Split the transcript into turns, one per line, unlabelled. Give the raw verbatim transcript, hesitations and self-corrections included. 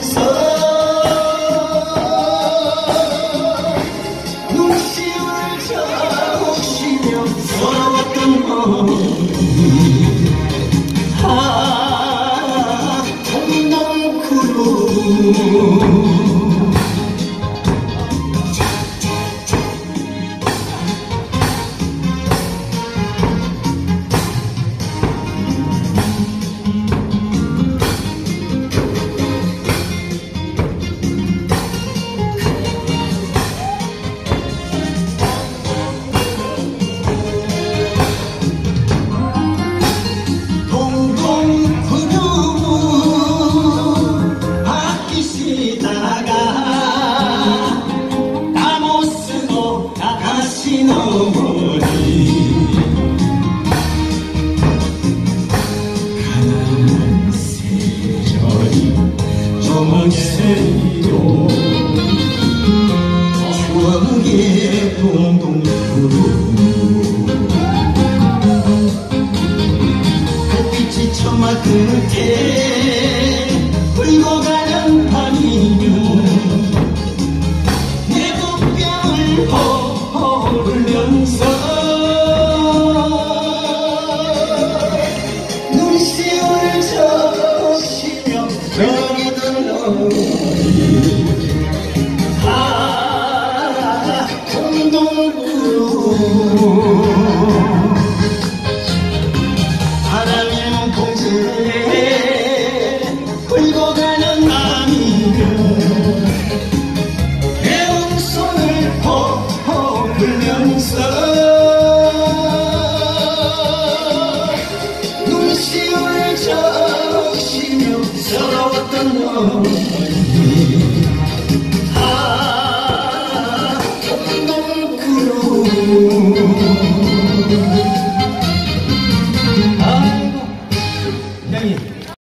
바라보면서 눈시울 저으시며 서러웠던 아 동동구루 가난한 세절이 조목새로 추억의 동동구루 햇빛이 처마 끝에 불고 가는 밤이며 내 붓병을 허물면서 아 동동구루 바람이 봉제에 불고 가는 마음이며 내 옹손을 퍼물면서 눈시울 적시며 서러웠던 너 아 동동구루 아이고 형님